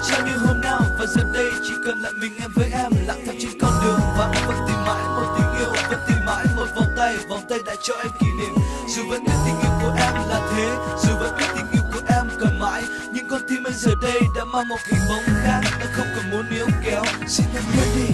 trao như hôm nào. Và giờ đây chỉ cần lại mình em với em, lặng thầm trên con đường vắng, vẫn tìm mãi một tình yêu, vẫn tìm mãi một vòng tay đã cho em kỷ niệm. Dù vẫn biết tình yêu của em là thế, dù vẫn biết tình yêu của em cần mãi, nhưng con tim anh giờ đây đã mang một hình bóng khác, đã không còn muốn níu kéo. Xin em quên đi.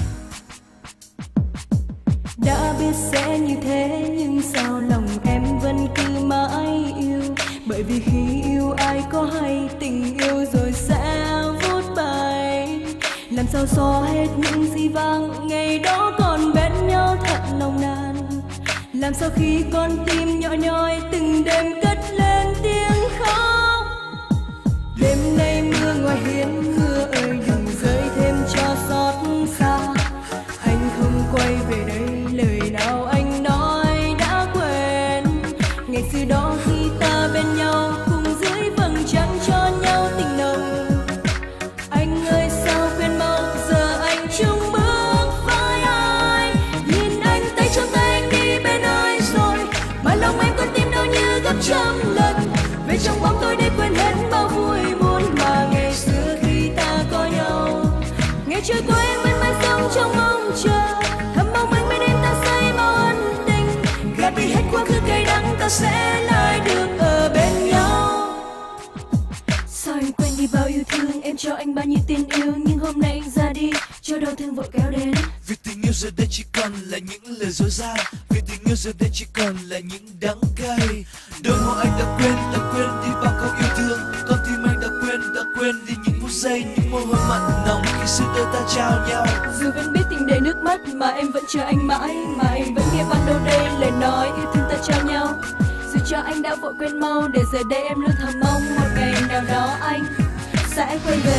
Đã biết sẽ như thế nhưng sao lòng em vẫn cứ mãi yêu. Bởi vì khi yêu ai có hay tình yêu rồi sẽ vút bay. Làm sao xóa hết những gì vang ngày đó còn bên nhau thật nồng nàn. Làm sao khi con tim nhỏ nhoi từng đêm cất lên tiếng khóc. Đêm nay mưa ngoài hiên, mưa ơi đừng rơi thêm cho xót xa. Anh không quay về đây, lời nào anh nói đã quên. Ngày xưa đó khi ta bên nhau cùng dưới vầng trăng cho nhau tình nồng. Anh ơi sao quên mau, giờ anh chung bước với ai. Nhìn anh tay trong tay anh đi bên ai rồi, mà lòng em con tim đau như gấp trăm lần. Về trong bóng tôi để quên hết bao vui buồn mà ngày xưa khi ta có nhau. Ngày trôi qua em vẫn mãi sống trong mong chờ, thầm mong anh bên em ta say màu ân tình. Gạt đi hết quá khứ cay đắng, ta sẽ lại được ở bên nhau. Sao anh quên đi bao yêu thương, em cho anh bao nhiêu tin yêu, nhưng hôm nay anh ra đi cho đau thương vội kéo đến. Vì tình yêu giờ đây chỉ còn là những lời dối gian, vì tình yêu giờ đây chỉ còn là những đắng cay. Đôi môi anh đã quên đi bao câu yêu thương, con tim anh đã quên đi những phút giây, những môi hôn mặn nồng khi xưa đôi ta trao nhau. Dù vẫn biết tình đầy nước mắt mà em vẫn chờ anh mãi, mà anh vẫn nghe ban đầu đây lời nói yêu thương ta trao nhau. Dù cho anh đã vội quên mau, để giờ đây em luôn thầm mong một ngày nào đó anh sẽ quay về.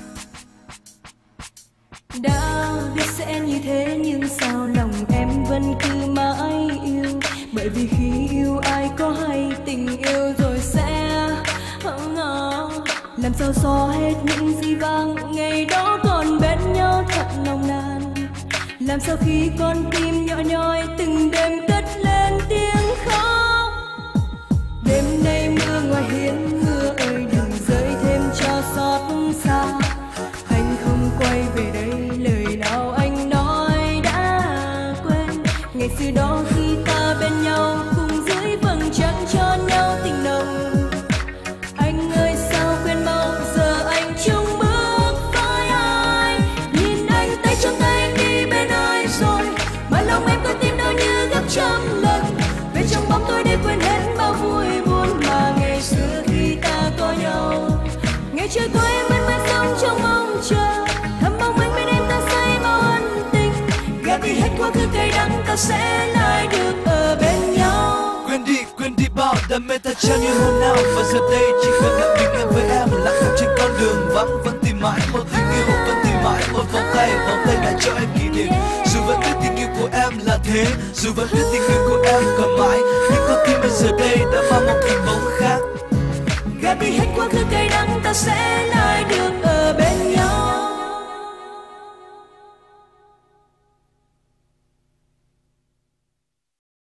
Đã biết sẽ như thế nhưng sao lòng em vẫn cứ mãi yêu. Bởi vì khi yêu ai có hay tình yêu rồi sẽ làm sao xóa hết những gì vang ngày đó còn bên nhau thật nồng nàn. Làm sao khi con tim nhỏ nhoi từng đêm cất lên tiếng khóc. Đêm nay mưa ngoài hiên, mưa ơi đừng rơi thêm cho xót xa. Anh không quay về đây, lời nào anh nói đã quên. Ngày xưa đó khi ta bên nhau cùng dưới vầng trăng cho nhau tình nồng. Anh ơi sao quên mau, giờ anh chung bước với ai. Nhìn anh tay trong tay anh đi bên ai rồi, mà lòng em con tim đau như gấp trăm lần. Về trong bóng tôi để quên hết bao vui buồn mà ngày xưa khi ta có nhau. Ngày trôi qua em vẫn mãi sống trong mong chờ, thầm mong anh bên em ta say màu ân tình. Gạt đi hết quá khứ cay đắng, ta sẽ lại được ở bên nhau. Quên đi bao đam mê ta trao như hôm nào. Và giờ đây chỉ cần lại mình em với em, lặng thầm trên con đường vắng, vẫn tìm mãi một tình yêu, vẫn tìm mãi một vòng tay đã cho em kỷ niệm. Dù vẫn biết tình yêu của em là thế, dù vẫn biết tình yêu của em còn mãi, nhưng con tim bây giờ đây đã mang một hình bóng khác. Gạt đi hết quá khứ cay đắng, ta sẽ lại được ở